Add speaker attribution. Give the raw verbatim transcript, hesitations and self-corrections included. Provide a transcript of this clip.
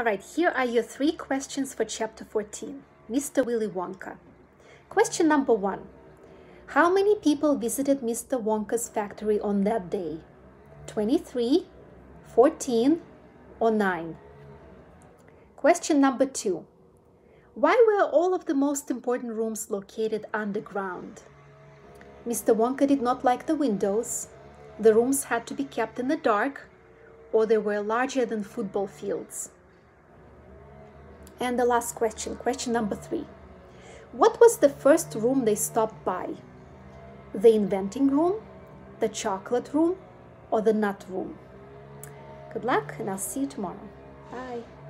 Speaker 1: All right, here are your three questions for chapter fourteen, Mister Willy Wonka. Question number one. How many people visited Mister Wonka's factory on that day? twenty-three, fourteen, or nine? Question number two. Why were all of the most important rooms located underground? Mister Wonka did not like the windows, the rooms had to be kept in the dark, or they were larger than football fields. And the last question, question number three. What was the first room they stopped by? The inventing room, the chocolate room, or the nut room? Good luck, and I'll see you tomorrow. Bye.